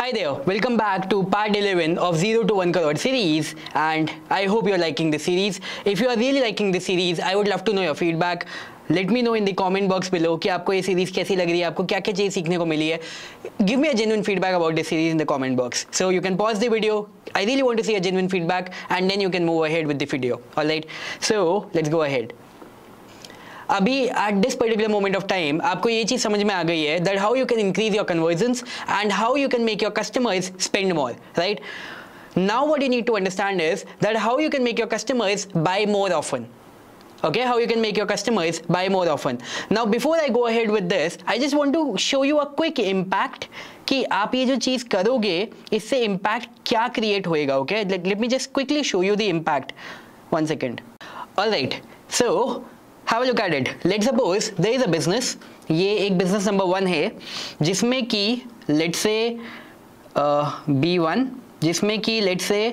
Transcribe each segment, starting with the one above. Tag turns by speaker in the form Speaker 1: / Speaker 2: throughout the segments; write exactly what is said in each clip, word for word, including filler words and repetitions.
Speaker 1: Hi there, welcome back to part eleven of zero to one crore series, and I hope you're liking the series. If you are really liking the series, I would love to know your feedback. Let me know in the comment box below कि आपको ये series कैसी लग रही है, आपको क्या क्या चीज़ सीखने को मिली है. Give me a genuine feedback about this series in the comment box. So you can pause the video. I really want to see a genuine feedback, and then you can move ahead with the video. All right. So let's go ahead. अभी at this particular moment of time आपको ये चीज़ समझ में आ गई है that how you can increase your conversions and how you can make your customers spend more, right? Now what you need to understand is that how you can make your customers buy more often. Okay, how you can make your customers buy more often. Now before I go ahead with this, I just want to show you a quick impact कि आप ये जो चीज़ करोगे इससे impact क्या create होएगा. Okay, let, let me just quickly show you the impact. One second. All right. So have a look at it. Let's suppose there is a business. ये एक business number one है जिसमें कि let's say B one जिसमें कि let's say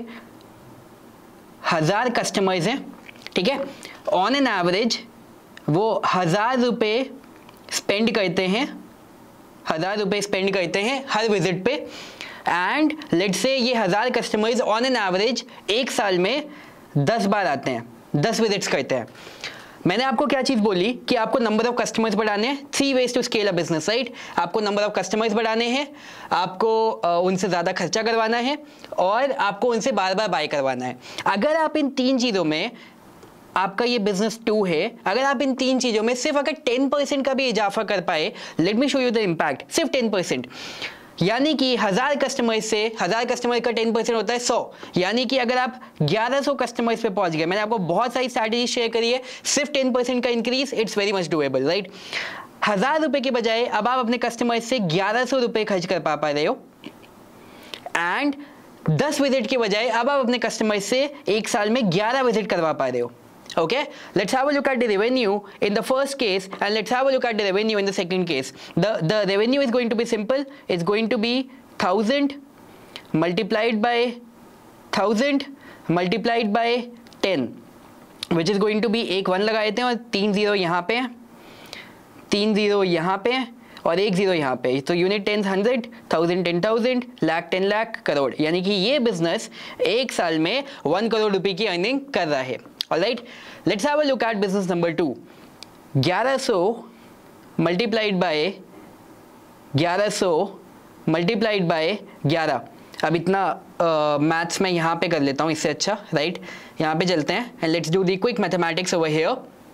Speaker 1: हजार customers हैं, ठीक है. ऑन एन एवरेज वो हजार रुपये स्पेंड करते हैं हजार रुपये स्पेंड करते हैं हर विजिट पे. एंड लेट्स से ये हजार कस्टमर्स ऑन एन एवरेज एक साल में दस बार आते हैं, दस विजिट्स करते हैं. मैंने आपको क्या चीज़ बोली कि आपको नंबर ऑफ कस्टमर्स बढ़ाने हैं. Three ways to scale a business, right. आपको नंबर ऑफ कस्टमर्स बढ़ाने हैं, आपको उनसे ज़्यादा खर्चा करवाना है और आपको उनसे बार बार बाय करवाना है. अगर आप इन तीन चीज़ों में, आपका ये बिजनेस टू है, अगर आप इन तीन चीज़ों में सिर्फ अगर टेन परसेंट का भी इजाफा कर पाए, let me show you the impact. सिर्फ टेन परसेंट यानी कि हजार कस्टमर्स से हजार कस्टमर का टेन परसेंट होता है सौ. यानी कि अगर आप ग्यारह सौ कस्टमर्स पे पहुंच गए, मैंने आपको बहुत सारी स्ट्रैटेजी शेयर करी है, सिर्फ टेन परसेंट का increase, it's very much doable, right. हजार रुपए के बजाय अब आप अपने कस्टमर्स से ग्यारह सौ रुपये खर्च कर पा पा रहे हो. एंड दस विजिट के बजाय अब आप अपने कस्टमर्स से एक साल में ग्यारह विजिट करवा पा रहे हो. Okay, let's have a look at the revenue in the first case and let's have a look at the revenue in the second case. The the revenue is going to be simple. It's going to be thousand multiplied by thousand multiplied by ten, which is going to be एक one लगा देते हैं और तीन zero यहाँ पे, तीन zero यहाँ पे और एक जीरो यहाँ पे. तो unit ten hundred, thousand ten thousand, lakh ten lakh, crore. यानी कि ये बिजनेस एक साल में वन करोड़ रुपए की अर्निंग कर रहा है. Alright, let's have a look at business number two. ग्यारह सौ multiplied by ग्यारह सौ multiplied by ग्यारह. अब इतना मैथ्स uh, मैं यहाँ पे कर लेता हूँ इससे अच्छा, राइट right? यहाँ पे चलते हैं and let's do the quick mathematics over here.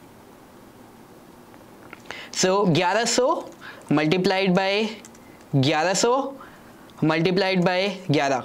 Speaker 1: So ग्यारह सौ multiplied by ग्यारह सौ multiplied by ग्यारह.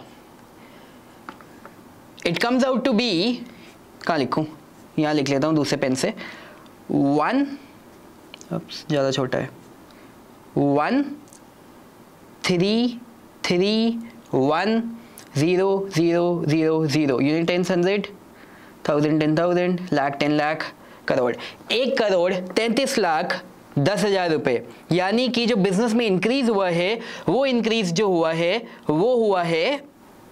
Speaker 1: It comes out to be, कहाँ लिखूँ, यहाँ लिख लेता हूँ दूसरे पेन से. वन, ज़्यादा छोटा है, one three three one zero zero zero zero. Unit ten hundred, thousand ten thousand, lakh ten lakh, crore. एक करोड़ तैंतीस लाख दस हज़ार रुपये. यानी कि जो बिजनेस में इंक्रीज हुआ है वो इंक्रीज जो हुआ है वो हुआ है,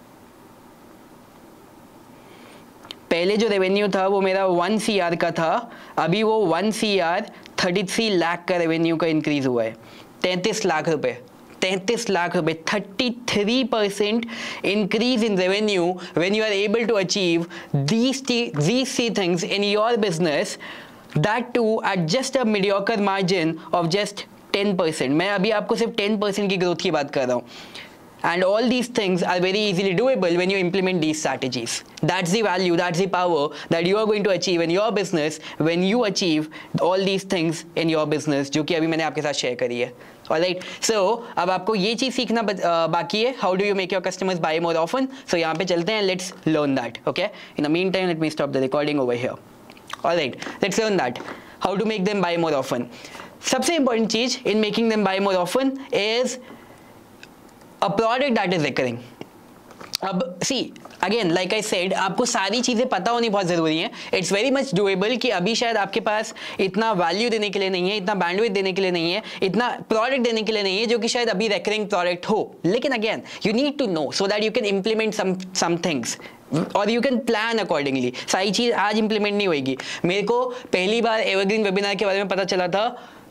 Speaker 1: पहले जो रेवेन्यू था वो मेरा वन सी आर का था, अभी वो one C R thirty three lakh का रेवेन्यू का इंक्रीज हुआ है. तैंतीस लाख रुपए, तैंतीस लाख रुपए, thirty three percent increase in revenue when you are able to achieve these these three things in your business, that too at just a mediocre margin of just ten percent. मैं अभी आपको सिर्फ टेन परसेंट की growth की बात कर रहा हूँ. And all these things are very easily doable when you implement these strategies. That's the value, that's the power that you are going to achieve in your business when you achieve all these things in your business, जो कि अभी मैंने आपके साथ share करी है. Alright, so अब आपको ये चीज़ सीखना बाकी है. How do you make your customers buy more often? So यहाँ पे चलते हैं, let's learn that. Okay. In the meantime, let me stop the recording over here. Alright, let's learn that. How to make them buy more often. सबसे important cheese in making them buy more often is a product that is recurring. अब see again like I said, आपको सारी चीज़ें पता होनी बहुत ज़रूरी है. इट्स वेरी मच डूएबल कि अभी शायद आपके पास इतना वैल्यू देने के लिए नहीं है, इतना बैंडविड्थ देने के लिए नहीं है, इतना प्रोडक्ट देने के लिए नहीं है जो कि शायद अभी रिकरिंग प्रोडक्ट हो. लेकिन again you need to know so that you can implement some some things और यू कैन प्लान अकॉर्डिंगली. सारी चीज़ आज इंप्लीमेंट नहीं होगी. मेरे को पहली बार एवरग्रीन वेबिनार के बारे में पता चला था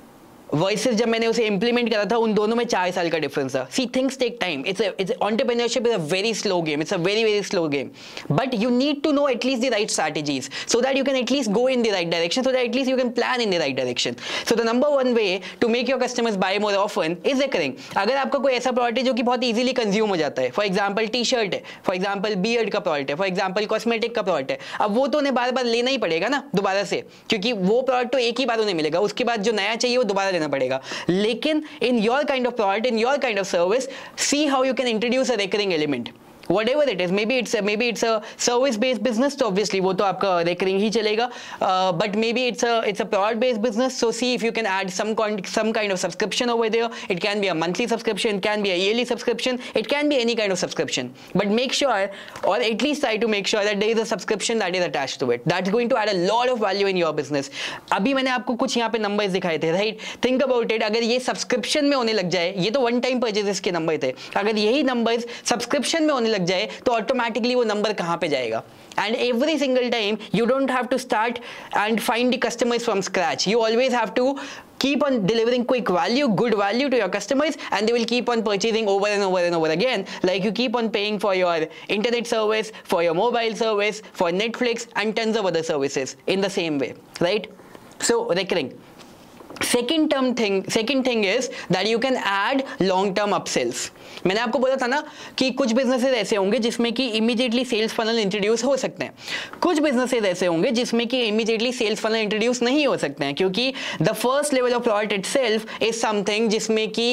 Speaker 1: वर्सेस जब मैंने उसे इंप्लीमेंट करा था, उन दोनों में चार साल का डिफरेंस था. See things take time. It's it's entrepreneurship is a very slow game. It's a very very slow game, but you need to know at least the right strategies so that you can at least go in the right direction, so that at least you can plan in the right direction. So the number one way to make your customers buy more often is recurring. अगर आपका कोई ऐसा product है जो कि बहुत easily consume हो जाता है, फॉर एग्जांपल टी शर्ट है, फॉर एग्जांपल बियर्ड का प्रोडक्ट है, फॉर एग्जांपल कॉस्मेटिक का प्रोडक्ट है, अब वो तो उन्हें बार बार लेना ही पड़ेगा ना दोबारा से, क्योंकि वो प्रोडक्ट तो एक ही बार उन्हें मिलेगा, उसके बाद जो नया चाहिए वो दोबारा लेना पड़ेगा. लेकिन in your kind of product, in your kind of service, see how you can introduce a recurring element. Whatever it is, maybe it's a, maybe it's a service-based business, तो obviously वो तो आपका recurring ही चलेगा, uh, but maybe it's a it's a product-based business. So see if you can add some con some kind of subscription over there. It can be a monthly subscription, it can be a yearly subscription, it can be any kind of subscription. But make sure, or at least try to make sure that there is a subscription that is attached to it. That's going to add a lot of value in your business. अभी मैंने आपको कुछ यहाँ पे numbers दिखाए थे, right? Think about it. अगर ये subscription में होने लग जाए, ये तो one time purchases के number थे, अगर यही numbers subscription में होने लग जाए तो ऑटोमेटिकली वो नंबर कहां पे जाएगा. And every single time you don't have to start and find the customers from scratch. You always have to keep on delivering quick value, good value to your customers, and they will keep on purchasing over and over and over again. Like you keep on paying for your internet service, for your mobile service, for Netflix, and tons of other services in the same way, right? So recurring. Second term thing, second thing is that you can add long term upsells. मैंने आपको बोला था ना कि कुछ businesses ऐसे होंगे जिसमें कि इमीडिएटली सेल्स फनल इंट्रोड्यूस हो सकते हैं, कुछ बिजनेसेस ऐसे होंगे जिसमें कि इमीडिएटली सेल्स फनल इंट्रोड्यूस नहीं हो सकते हैं, क्योंकि the first level of product itself is something जिसमें कि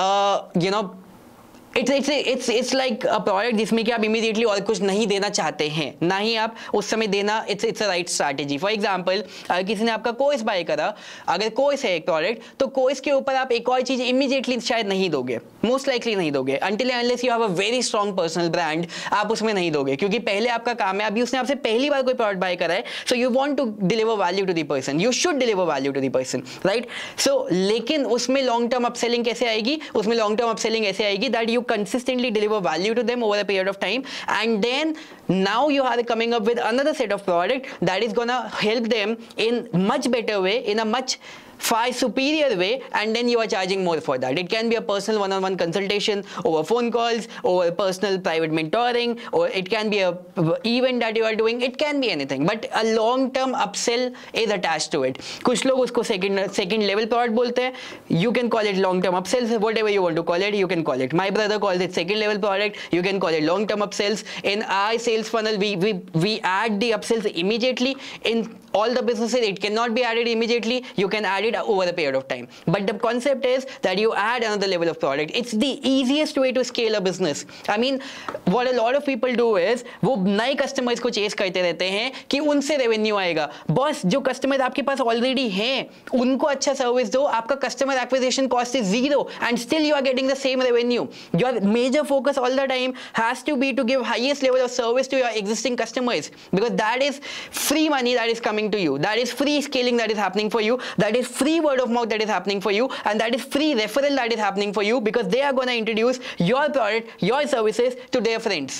Speaker 1: you know it's it's it's it's like a product जिसमें कि आप इमीडिएटली और कुछ नहीं देना चाहते हैं, ना ही आप उस समय देना. It's it's a right strategy. For example अगर किसी ने आपका कोर्स बाय करा, अगर कोर्स है एक प्रोडक्ट, तो कोर्स के ऊपर आप एक और चीज इमीडिएटली शायद नहीं दोगे, मोस्ट लाइकली नहीं दोगे, until unless you have a very strong personal brand. आप उसमें नहीं दोगे क्योंकि पहले आपका काम है, अभी उसने आपसे पहली बार कोई प्रोडक्ट बाय करा है, so you want to deliver value to the person, you should deliver value to the person, right? So लेकिन उसमें लॉन्ग टर्म अपसेलिंग कैसे आएगी? उसमें लॉन्ग टर्म अपसेलिंग ऐसे आएगी that you consistently deliver value to them over a period of time, and then now you are coming up with another set of product that is gonna help them in much better way, in a much far superior way, and then you are charging more for that. It can be a personal one-on-one consultation over phone calls, over personal private mentoring, or it can be a event that you are doing. It can be anything, but a long-term upsell is attached to it. कुछ लोग उसको second second level product बोलते हैं. You can call it long-term upsells, whatever you want to call it, you can call it. My brother calls it second level product. You can call it long-term upsells. In our sales funnel, we we we add the upsells immediately. In all the businesses, it cannot be added immediately. You can add it over a period of time, but the concept is that you add another level of product. It's the easiest way to scale a business. I mean, what a lot of people do is वो नए customers को chess करते रहते हैं कि उनसे revenue आएगा. Boss, जो कस्टमर आपके पास ऑलरेडी हैं उनको अच्छा सर्विस दो, आपका customer acquisition cost is zero and still you are getting the same revenue. Your major focus all the time has to be to give highest level of service to your existing customers, because that is free money that is coming to you, that is free scaling that is happening for you, that is free word of mouth that is happening for you, and that is free referral that is happening for you, because they are going to introduce your product, your services to their friends.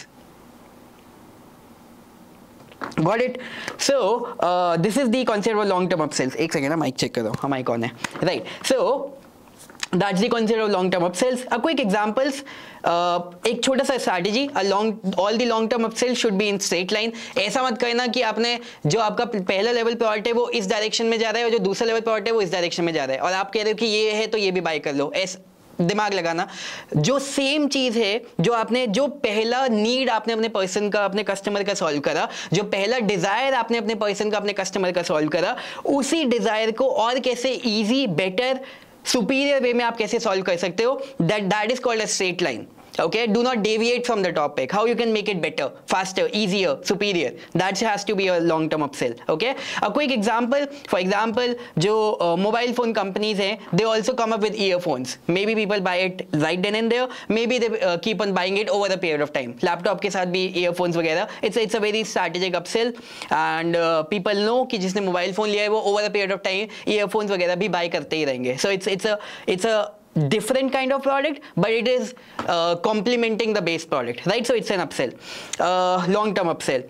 Speaker 1: Got it? So uh, this is the concept of long term upsells. एक second ना, mic check करो, हाँ mic on है, right? So that's the concept of long term upsells. A quick examples, uh, एक छोटा सा strategy, a long all the long term upsells should be in straight line. ऐसा मत करना कि आपने जो आपका पहला लेवल प्रोडक्ट है वो इस डायरेक्शन में जा रहा है और जो दूसरा लेवल प्रोडक्ट है वो इस डायरेक्शन में जा रहा है, और आप कह रहे हो कि ये है तो ये भी बाय कर लो. ऐसा दिमाग लगाना. जो सेम चीज है, जो आपने जो पहला नीड आपने अपने पर्सन का, अपने कस्टमर का सॉल्व करा, जो पहला डिजायर आपने अपने पर्सन का, अपने कस्टमर का सॉल्व करा, उसी डिजायर को और कैसे इजी, बेटर, सुपीरियर वे में आप कैसे सॉल्व कर सकते हो, that that is called a straight line. Okay, do not deviate from the topic. How you can make it better, faster, easier, superior, that has to be a long term upsell. Okay, a quick example, for example, जो uh, mobile phone companies हैं, they also come up with earphones. Maybe people buy it right then and there, maybe they uh, keep on buying it over the period of time. Laptop के साथ भी earphones वगैरह, it's it's a very strategic upsell, and uh, people know कि जिसने mobile phone लिया है वो over the period of time earphones वगैरह भी buy करते ही रहेंगे. So it's it's a it's a different kind of product, but it is uh, complementing the base product, right? So it's an upsell, uh, long term upsell.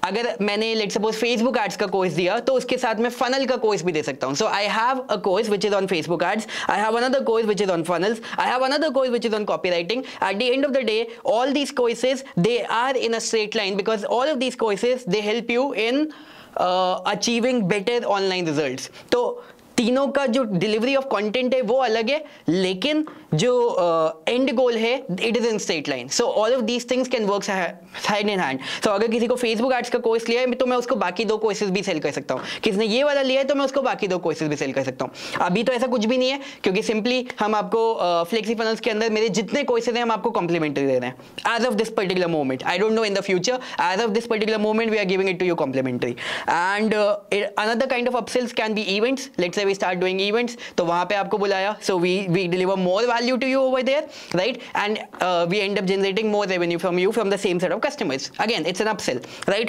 Speaker 1: अगर मैंने let's suppose Facebook ads का course दिया तो उसके साथ में funnel का course भी दे सकता हूं. So I have a course which is on Facebook ads, I have another course which is on funnels, I have another course which is on copywriting. At the end of the day all these courses, they are in a straight line because all of these courses they help you in uh, achieving better online results. तो तीनों का जो delivery of content है वो अलग है, लेकिन जो एंड uh, गोल है it is in straight line. So all of these things can work hand in hand. So अगर किसी को फेसबुक एड्स का कोर्स लिया है तो मैं उसको बाकी दो कोर्सेज भी सेल कर सकता हूँ. किसने ये वाला लिया है तो मैं उसको बाकी दो कोर्सेज भी सेल कर सकता हूँ. अभी तो ऐसा कुछ भी नहीं है क्योंकि सिंपली हम आपको फ्लेक्सी uh, फनल्स के अंदर मेरे जितने कोर्सेज हैं हम आपको कॉम्प्लीमेंट्री दे रहे हैं as of this particular moment. I don't know in the future, as of this particular moment we are giving it to you complimentary. And another kind of upsells can be events. Let's say we start doing events, तो वहां पे आपको बुलाया, so we we deliver more value to you over there, right, and we end up generating more revenue from you from the same set of customers. Again it's an upsell, right.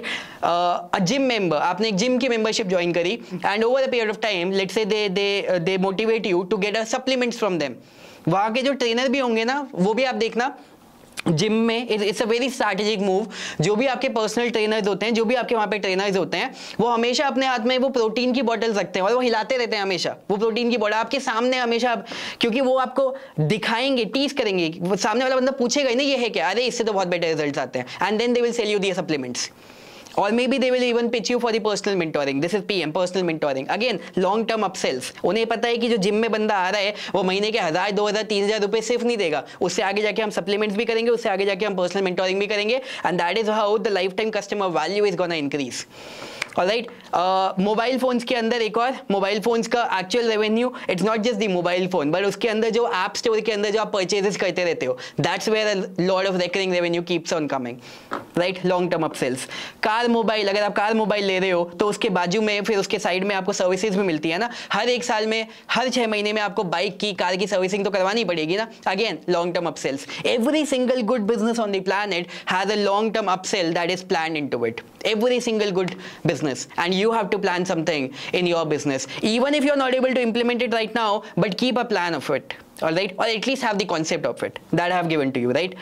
Speaker 1: A gym member, आपने एक gym की membership join करी and over a period of time let's say they they they motivate you to get a supplements from them. वहां के जो trainer भी होंगे ना वो भी आप देखना जिम में, it's a very strategic move. जो भी आपके पर्सनल ट्रेनर्स होते हैं, जो भी आपके वहाँ पे ट्रेनर्स होते हैं, वो हमेशा अपने हाथ में वो प्रोटीन की बॉटल्स रखते हैं और वो हिलाते रहते हैं हमेशा वो प्रोटीन की बॉटल आपके सामने हमेशा, क्योंकि वो आपको दिखाएंगे, टीज करेंगे. सामने वाला बंदा पूछेगा ही ना ये है क्या, अरे इससे तो बहुत बेटर रिजल्ट्स आते हैं, and then they will sell you the supplements. Or maybe they will even pitch you for the personal mentoring. This is P M, personal mentoring. Again, long term upsells. उन्हें पता है कि जो gym में बंदा आ रहा है वो महीने के हजार, दो हजार, तीन हजार रुपए सिर्फ नहीं देगा, उससे आगे जाके हम सप्लीमेंट्स भी करेंगे, उससे आगे जाके हम पर्सनल मेंटोरिंग भी करेंगे, and that is how the lifetime customer value is gonna increase. Alright, mobile phones के अंदर एक और, मोबाइल फोन्स का actual revenue it's not just the mobile phone, but उसके अंदर जो ऐप स्टोर के अंदर जो आप परचेजेस करते रहते हो, that's where a lot of recurring revenue keeps on coming, right. Long term upsells. Car mobile, अगर आप कार मोबाइल ले रहे हो तो उसके बाजू में फिर उसके साइड में आपको सर्विसेज भी मिलती है ना. हर एक साल में, हर छह महीने में आपको बाइक की, कार की सर्विसिंग तो करवानी पड़ेगी ना. Again long term upsells. Every single good business on the planet has a long term upsell that is planned into it. Every single good business, and you have to plan something in your business, even if you're not able to implement it right now, but keep a plan of it, all right, or at least have the concept of it that I have given to you, right.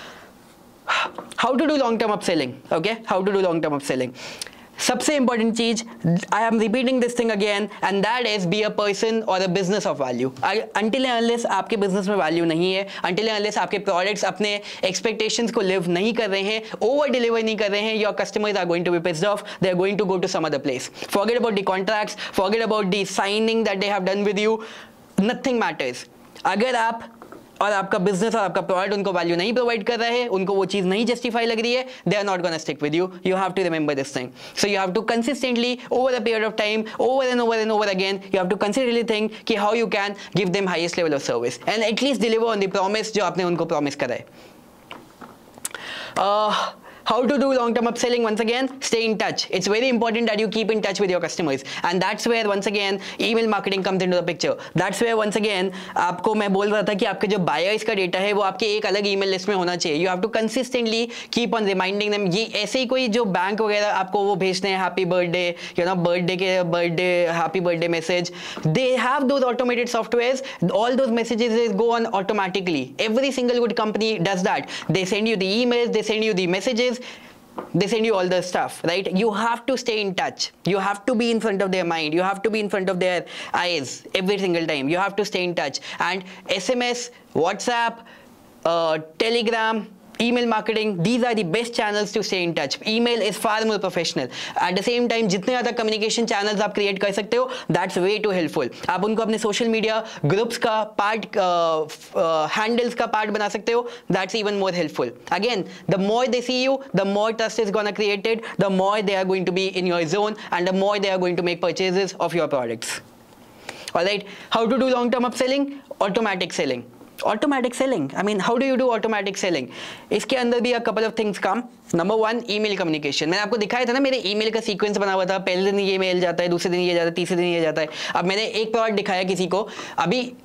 Speaker 1: How to do long term upselling? Okay, how to do long term upselling. सबसे important चीज, I am repeating this thing again, and that is be a person और a business of value. Until and unless आपके business में value नहीं है, until and unless आपके products अपने expectations को लिव नहीं कर रहे हैं, ओवर डिलीवर नहीं कर रहे हैं, your customers are going to be pissed off, they are going to go to some other place. Forget about the contracts, forget about the signing that they have done with you, nothing matters. अगर आप और आपका business और आपका product उनको value नहीं provide कर रहा है, उनको वो चीज नहीं जस्टिफाई लग रही है, they are not gonna stick with you. You have to remember this thing. So you have to consistently over a period of time, over and over and over again, you have to consistently think कि how you can give them highest level of service and at least deliver on the promise जो आपने उनको promise करा है. uh, How to do long-term upselling? Once again, stay in touch. It's very important that you keep in touch with your customers, and that's where once again email marketing comes into the picture. That's where once again आपको मैं बोल रहा था कि आपके जो buyers का data है वो आपके एक अलग ईमेल लिस्ट में होना चाहिए. You have to consistently keep on reminding them. ये ऐसे ही कोई जो बैंक वगैरह आपको वो भेजते हैं happy birthday, you know birthday के birthday happy birthday message, they have those automated softwares. All those messages go on automatically. Every single good company does that. They send you the emails, they send you the messages, they send you all the stuff, right. You have to stay in touch, you have to be in front of their mind, you have to be in front of their eyes every single time. You have to stay in touch, and S M S, WhatsApp, uh, Telegram, email marketing, these are the best channels to stay in touch. Email is far more professional. At the same time, जितने ज़्यादा communication channels आप create कर सकते हो, that's way too helpful. आप उनको अपने social media groups का part, uh, uh, handles का part बना सकते हो, that's even more helpful. Again, the more they see you, the more trust is gonna created, the more they are going to be in your zone, and the more they are going to make purchases of your products. All right. How to do long-term upselling? Automatic selling. Automatic selling. I mean, how do you do automatic selling? इसके अंदर भी a couple of things come. Number one, email communication. मैंने आपको दिखाया था ना मेरे email का सीक्वेंस बना हुआ था. पहले दिन ये मेल जाता है, दूसरे दिन ये जाता है, तीसरे दिन ये जाता है. अब मैंने एक प्रोडक्ट दिखाया किसी को, अभी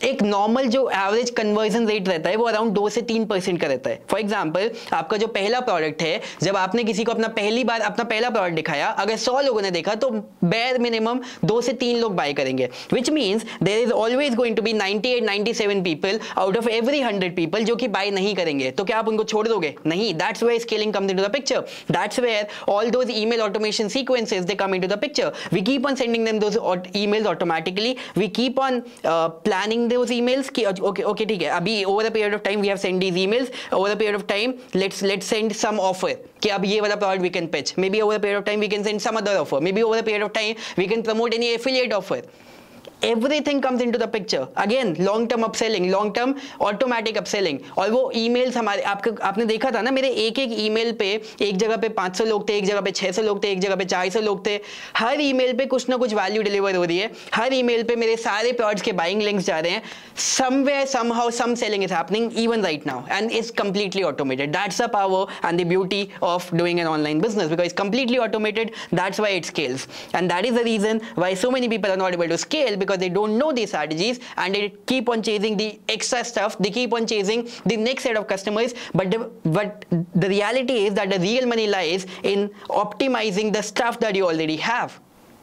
Speaker 1: एक नॉर्मल जो एवरेज कन्वर्जन रेट रहता है वो अराउंड दो से तीन परसेंट का रहता है। फॉर एग्जांपल आपका जो पहला प्रोडक्ट है, जब आपने किसी को अपना पहली बार अपना पहला प्रोडक्ट दिखाया, अगर सौ लोगों ने देखा तो बेयर मिनिमम दो से तीन लोग बाय करेंगे, which means there is always going to be ninety eight ninety seven people out of every hundred people जो कि बाय नहीं करेंगे। तो क्या आप उनको छोड़ दोगे? नहीं। That's where scaling comes into the picture, that's where all those email automation sequences they come into the picture. We keep on sending them those emails automatically, we keep on planning those emails कि okay okay ठीक है, अभी over the period of time we have send these emails, over the period of time let's let's send some offer कि अब ये वाला product we can pitch, maybe over the period of time we can send some other offer, maybe over the period of time we can promote any affiliate offer. Everything comes into the picture. Again, long term upselling, long term automatic upselling. और वो emails हमारे आपके आपने देखा था ना, मेरे एक एक email पे एक जगह पे पाँच सौ लोग थे, एक जगह पे छह सौ लोग थे, एक जगह पे चार सौ लोग थे। हर email पे कुछ ना कुछ value deliver हो रही है, हर email पे मेरे सारे products के buying links जा रहे हैं। Somewhere, somehow, some selling is happening even right now, and it's completely automated. That's the power and the beauty of doing an online business, because it's completely automated. That's why it scales, and that is the reason why so many people are not able to scale, because they don't know these strategies and they keep on chasing the extra stuff, they keep on chasing the next set of customers. But the, but the reality is that the real money lies in optimizing the stuff that you already have.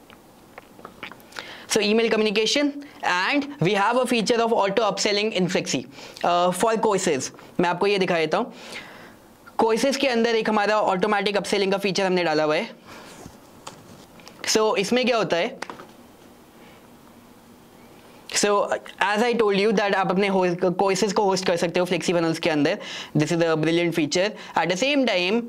Speaker 1: So email communication, and we have a feature of auto upselling in Flexi uh, for courses. मैं आपको ये दिखा देता हूँ। Courses के अंदर एक हमारा ऑटोमेटिक अपसेलिंग का फीचर हमने डाला हुआ है। सो so, इसमें क्या होता है, so as I told you that आप अपने कोर्सेज को होस्ट कर सकते हो फ्लेक्सी फनल्स के अंदर। This is a brilliant feature. At the same time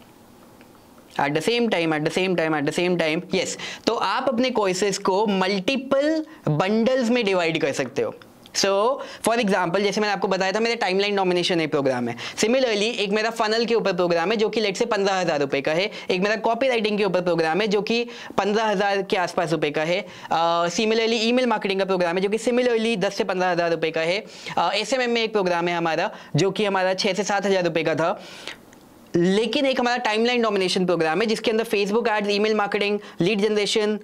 Speaker 1: at the same time at the same time at the same time yes तो आप अपने कोर्सेज को मल्टीपल बंडल्स में डिवाइड कर सकते हो। सो फॉर एग्जाम्पल, जैसे मैंने आपको बताया था मेरे टाइमलाइन डोमिनेशन एक प्रोग्राम है, सिमिलरली एक मेरा फनल के ऊपर प्रोग्राम है जो कि लेट से पंद्रह हज़ार रुपये का है, एक मेरा कॉपी राइटिंग के ऊपर प्रोग्राम है जो कि पंद्रह हज़ार के आसपास रुपये का है, सिमिलरली ईमेल मार्केटिंग का प्रोग्राम है जो कि सिमिलरली दस से पंद्रह हज़ार रुपये का है, एस एम एम में एक प्रोग्राम है हमारा जो कि हमारा छः से सात हज़ार रुपये का था। लेकिन एक हमारा टाइमलाइन डोमिनेशन प्रोग्राम है जिसके अंदर Facebook ads, email marketing, lead generation,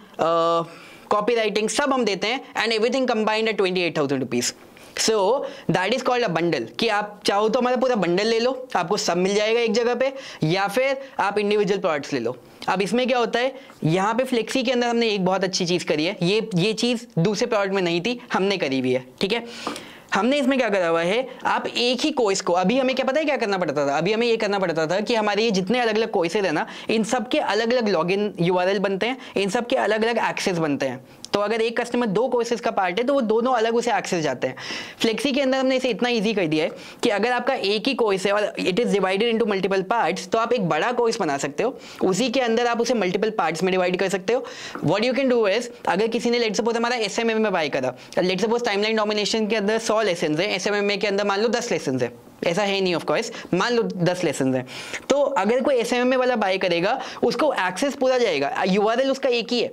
Speaker 1: copy writing सब हम देते हैं, and everything combined at twenty eight thousand rupees. So that is called a bundle, कि आप चाहो तो हमारा पूरा बंडल ले लो, आपको सब मिल जाएगा एक जगह पे, या फिर आप इंडिविजुअल प्रोडक्ट्स ले लो। अब इसमें क्या होता है, यहाँ पे फ्लेक्सी के अंदर हमने एक बहुत अच्छी चीज़ करी है, ये ये चीज़ दूसरे प्रोडक्ट में नहीं थी, हमने करी हुई है। ठीक है, हमने इसमें क्या करा हुआ है, आप एक ही कोर्स को, अभी हमें क्या पता है क्या करना पड़ता था, अभी हमें ये करना पड़ता था कि हमारे ये जितने अलग अलग कोर्सेज है ना, इन सब के अलग अलग लॉगिन यूआरएल बनते हैं, इन सब के अलग अलग एक्सेस बनते हैं। तो अगर एक कस्टमर दो कोर्सेज का पार्ट है तो वो दोनों अलग उसे एक्सेस जाते हैं। फ्लेक्सी के अंदर हमने इसे इतना इजी कर दिया है कि अगर आपका एक ही कोर्स है और it is divided into multiple parts, तो आप एक बड़ा कोर्स बना सकते हो, उसी के अंदर आप उसे मल्टीपल पार्ट्स में डिवाइड कर सकते हो। What you can do is, अगर किसी ने लेट सपोज हमारा एसएमएम में बाय करा, लेट सपोज टाइमलाइन डोमिनेशन के अंदर सौ लेसन है, एसएमएम के अंदर मान लो दस लेसन है, ऐसा है नहीं ऑफ कोर्स, मान लो दस लेसन है, तो अगर कोई एसएमएम वाला बाय करेगा उसको एक्सेस पूरा जाएगा, यूआरएल उसका एक ही है,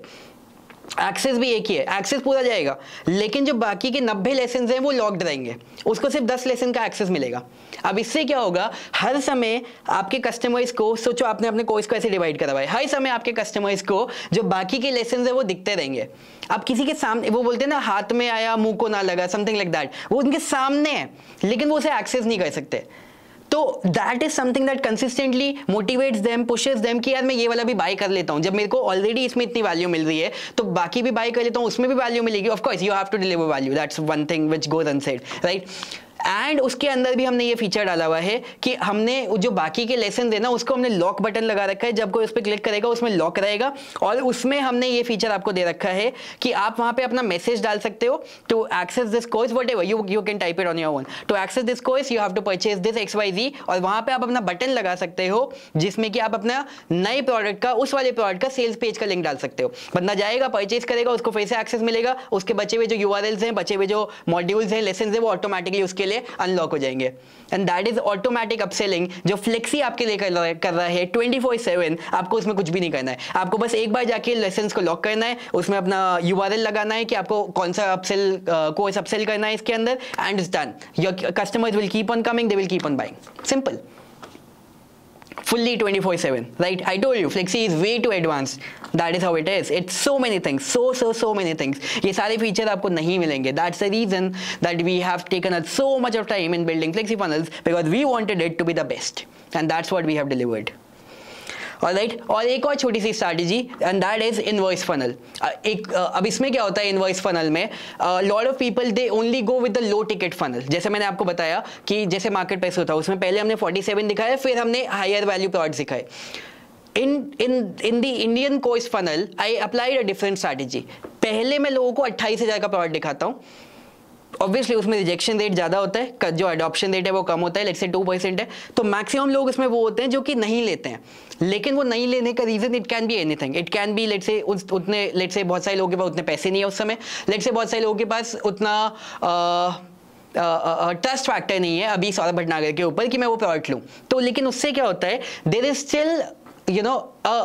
Speaker 1: एक्सेस भी एक ही है, एक्सेस पूरा जाएगा, लेकिन जो बाकी के नब्बे लेसन हैं वो लॉक्ड रहेंगे, उसको सिर्फ दस लेसन का एक्सेस मिलेगा। अब इससे क्या होगा, हर समय आपके कस्टमर्स को, सोचो आपने अपने कोर्स को ऐसे डिवाइड करा हुआ है, हर समय आपके कस्टमर्स को जो बाकी के लेसन है वो दिखते रहेंगे। अब किसी के सामने, वो बोलते हैं ना हाथ में आया मुंह को ना लगा, समथिंग लाइक दैट, वो उनके सामने है लेकिन वो उसे एक्सेस नहीं कर सकते। तो that is something that consistently motivates them, pushes them कि यार मैं ये वाला भी बाय कर लेता हूं, जब मेरे को ऑलरेडी इसमें इतनी वैल्यू मिल रही है तो बाकी भी बाय कर लेता हूं, उसमें भी वैल्यू मिलेगी। Of course you have to deliver value, that's one thing which goes unsaid, right. And उसके अंदर भी हमने ये फीचर डाला हुआ है कि हमने जो बाकी के लेसन है ना उसको हमने लॉक बटन लगा रखा है, जब कोई उस पर क्लिक करेगा उसमें लॉक रहेगा, और उसमें हमने ये फीचर आपको दे रखा है कि आप वहां पे अपना मैसेज डाल सकते हो to access this course, whatever you you can type it on your own, to access this course you have to purchase this X Y Z, और वहां पे आप अपना बटन लगा सकते हो जिसमें कि आप अपना नए प्रोडक्ट का, उस वाले प्रोडक्ट का सेल्स पेज का लिंक डाल सकते हो। बंदा जाएगा, परचेज करेगा, उसको फिर से एक्सेस मिलेगा, उसके बचे हुए जो यूआरएल्स हैं, बचे हुए जो मॉड्यूल्स हैं, लेसन हैं, वो ऑटोमेटिकली उसके लिए अनलॉक हो जाएंगे। And that is automatic upselling जो फ्लेक्सी आपके लिए कर रहा है ट्वेंटी फोर सेवन। आपको उसमें कुछ भी नहीं करना है, आपको बस एक बार जाके लेसन्स को लॉक करना है, उसमें अपना यूआरएल लगाना है कि आपको कौन सा अपसेल कोर्स अपसेल करना है इसके अंदर, and it's done. Your customers will keep on coming, they will keep on buying, simple. fully twenty-four seven, right? I told you Flexi is way too advanced. That is how it is. It's so many things, so so so many things. ये सारे features आपको नहीं मिलेंगे. That's the reason that we have taken us so much of time in building Flexi funnels, because we wanted it to be the best, and that's what we have delivered. Alright, और एक और छोटी सी strategy, and that is invoice funnel. एक uh, अब इसमें क्या होता है इनवॉइस फनल में, lot of people they only go with the low ticket funnel. जैसे मैंने आपको बताया कि जैसे मार्केट प्लेस होता है उसमें पहले हमने सैंतालीस दिखाया, फिर हमने हायर वैल्यू प्रोडक्ट्स दिखाए. In in in the Indian course funnel, I applied a different strategy. पहले मैं लोगों को अट्ठाईस हज़ार का प्रोडक्ट दिखाता हूँ. ऑब्वियसली उसमें रिजेक्शन रेट ज़्यादा होता है, जो अडॉप्शन रेट है वो कम होता है, लेट्स से टू परसेंट है. तो मैक्सिमम लोग उसमें वो होते हैं जो कि नहीं लेते हैं. लेकिन वो नहीं लेने का reason it can be anything. It can be let's say उतने लेट्स से बहुत सारे लोगों के पास उतने पैसे नहीं है उस समय. लेट्स से बहुत सारे लोगों के पास उतना ट्रस्ट फैक्टर नहीं है अभी सौरभ भटनागर के ऊपर कि मैं वो प्रोडक्ट लूँ. तो लेकिन उससे क्या होता है, there is still you know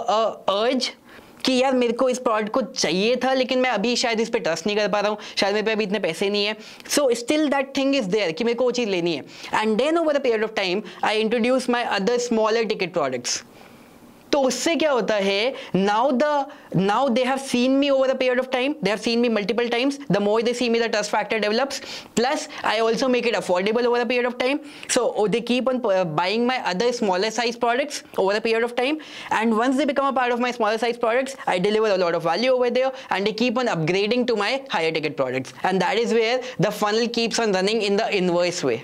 Speaker 1: urge कि यार मेरे को इस प्रोडक्ट को चाहिए था, लेकिन मैं अभी शायद इस पे ट्रस्ट नहीं कर पा रहा हूँ, शायद मेरे पे अभी इतने पैसे नहीं है. So still that thing is there कि मेरे को वो चीज़ लेनी है. And then over the period of time I introduce my other smaller ticket products. तो उससे क्या होता है, now the now they have seen me over the period of time, they have seen me multiple times. The more they see me the trust factor develops, plus I also make it affordable over the period of time. So they keep on buying my other smaller size products over the period of time, and once they become a part of my smaller size products, I deliver a lot of value over there, and they keep on upgrading to my higher ticket products, and that is where the funnel keeps on running in the inverse way,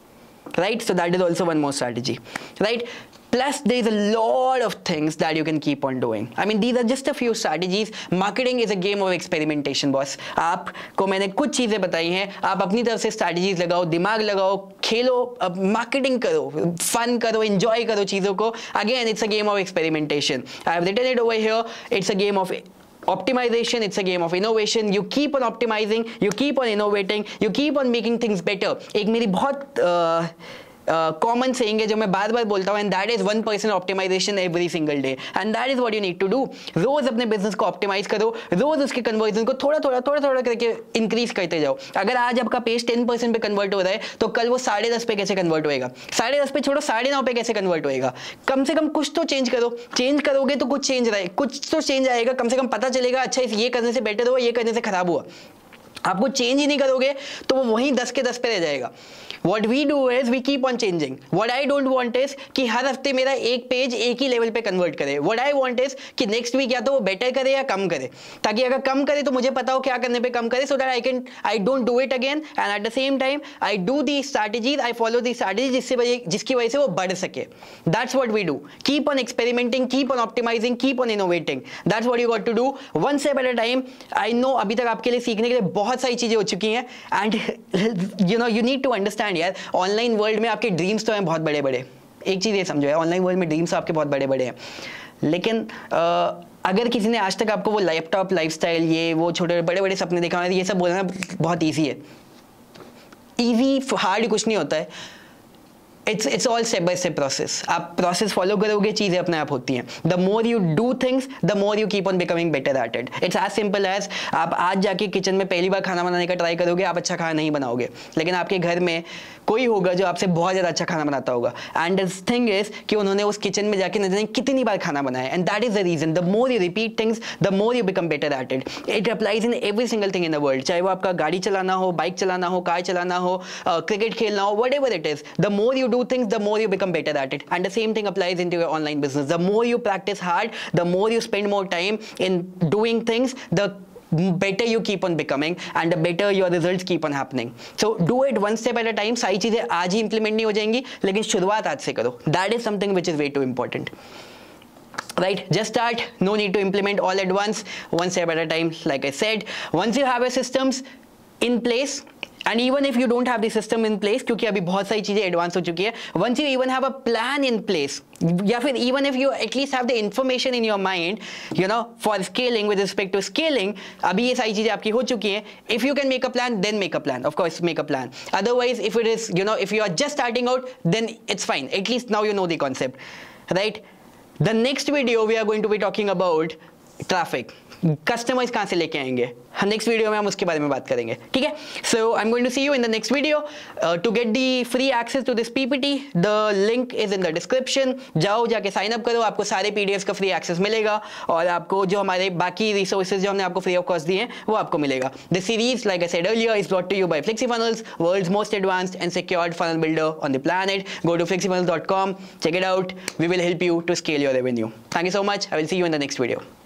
Speaker 1: right? So that is also one more strategy, right? Plus there is a lot of things that you can keep on doing. I mean these are just a few strategies. Marketing is a game of experimentation, boss. आपको मैंने कुछ चीज़ें बताई हैं, आप अपनी तरफ से strategies लगाओ, दिमाग लगाओ, खेलो, अब marketing करो, fun करो, enjoy करो चीज़ों को. Again it's a game of experimentation. I have written it over here. It's a game of optimization, it's a game of innovation. You keep on optimizing, you keep on innovating, you keep on making things better. एक मेरी बहुत uh, common uh, saying है जो मैं बार बार बोलता हूँ, and that is one percent optimization every single day, and that is what you need to do. रोज अपने बिजनेस को ऑप्टिमाइज करो, रोज उसके कन्वर्जन को थोड़ा थोड़ा थोड़ा थोड़ा करके इंक्रीज करते जाओ. अगर आज आपका पेज टेन परसेंट पे कन्वर्ट हो रहा है, तो कल वो साढ़े दस पे कैसे कन्वर्ट होएगा, साढ़े दस पे छोड़ो साढ़े नौ पे कैसे कन्वर्ट होएगा. कम से कम कुछ तो चेंज करो. चेंज करोगे तो कुछ चेंज रहे कुछ तो चेंज आएगा. कम से कम पता चलेगा अच्छा ये करने से बेटर हुआ, ये करने से खराब हुआ. आपको चेंज ही नहीं करोगे तो वो वहीं दस के दस पे रह जाएगा. What we do is we keep on changing. What I don't want is कि हर हफ्ते मेरा एक पेज एक ही लेवल पे कन्वर्ट करे. What I want is कि नेक्स्ट वीक या तो वो बेटर करे या कम करे, ताकि अगर कम करे तो मुझे पता हो क्या करने पे कम करे, so that I can I don't do it again, and at the same time I do these strategies, I follow these strategies जिससे वजह जिसकी वजह से वो बढ़ सके. That's what we do. Keep on experimenting, keep on optimizing, keep on innovating. That's what you got to do. One step at a time. I know अभी तक आपके लिए सीखने के लिए बहुत सारी चीजें हो चुकी हैं, and you know you need to understand यार, ऑनलाइन वर्ल्ड में आपके ड्रीम्स तो हैं बहुत बड़े बड़े. एक चीज़ ये समझो है, ऑनलाइन वर्ल्ड में ड्रीम्स आपके बहुत बड़े बड़े हैं, लेकिन आ, अगर किसी ने आज तक आपको वो लैपटॉप लाइफस्टाइल ये वो छोटे बड़े बड़े सपने दिखा है, ये सब बोलना बहुत ईजी है. ईजी हार्ड कुछ नहीं होता है. It's it's all step by step process. आप प्रोसेस फॉलो करोगे, चीज़ें अपने आप होती हैं. The more you do things the more you keep on becoming better at it. It's as simple as आप आज जाके किचन में पहली बार खाना बनाने का ट्राई करोगे, आप अच्छा खाना नहीं बनाओगे, लेकिन आपके घर में कोई होगा जो आपसे बहुत ज़्यादा अच्छा खाना बनाता होगा. एंड दिस थिंग इज कि उन्होंने उस किचन में जाके न जाने कितनी बार खाना बनाया. And that is the reason. The more you repeat things the more you become better at it. It applies in every single thing in the world. चाहे वो आपका गाड़ी चलाना हो, बाइक चलाना हो, कार चलाना हो, क्रिकेट खेलना हो, whatever it is. The more you do things the more you become better at it, and the same thing applies into your online business. The more you practice hard, the more you spend more time in doing things, the better you keep on becoming, and the better your results keep on happening. So do it one step at a time. सारी चीजें आज ही implement नहीं हो जाएंगी, लेकिन शुरुआत आज से करो. That is something which is way too important. Right, just start. No need to implement all at once. One step at a time. Like I said, once you have your systems in place, and even if you don't have the system in place, क्योंकि अभी बहुत सारी चीजें advance हो चुकी है, once you even have a plan in place, या फिर even if you at least have the information in your mind, you know, for scaling with respect to scaling, अभी ये सारी चीजें आपकी हो चुकी हैं. If you can make a plan, then make a plan. Of course, make a plan. Otherwise, if it is, you know, if you are just starting out, then it's fine. At least now you know the concept, right? The next video we are going to be talking about traffic, customers कहाँ से लेके आएंगे, next video में हम उसके बारे में बात करेंगे, ठीक है। So I am going to see you in the next video. To get the free access to this PPT, the link is in the description. जाओ, जाके साइन अप करो, आपको सारे पीडीएफ का फ्री एक्सेस मिलेगा और आपको जो हमारे बाकी रिसोर्सेज जो हमने आपको फ्री ऑफ कॉस्ट दिए हैं वो आपको मिलेगा। This series, like I said earlier, is brought to you by FlexiFunnels, world's most advanced and secured funnel builder on the planet. Go to flexifunnels dot com, check it out. We will help you to scale your revenue. Thank you so much. I will see you in the next video.